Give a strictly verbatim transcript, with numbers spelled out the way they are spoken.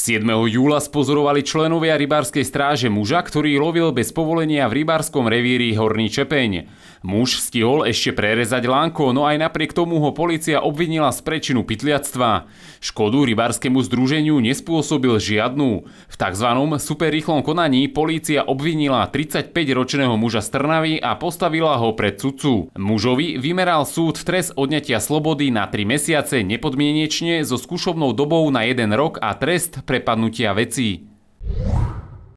siedmeho júla spozorovali členovia rybárskej stráže muža, ktorý lovil bez povolenia v rybárskom revíri Horný Čepeň. Muž stihol ešte prerezať lánko, no aj napriek tomu ho polícia obvinila z prečinu pytliactva. Škodu rybárskemu združeniu nespôsobil žiadnu. V tzv. Superrýchlom konaní polícia obvinila tridsaťpäťročného muža z Trnavy a postavila ho pred sudcu. Mužovi vymeral súd trest odňatia slobody na tri mesiace nepodmienečne so skúšobnou dobou na jeden rok a trest prepadnutia vecí.